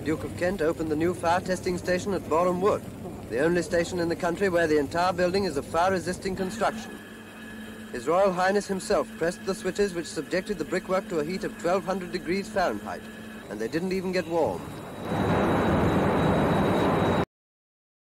the Duke of Kent opened the new fire testing station at Borehamwood, the only station in the country where the entire building is of fire-resisting construction. His Royal Highness himself pressed the switches which subjected the brickwork to a heat of 1200 degrees Fahrenheit, and they didn't even get warm.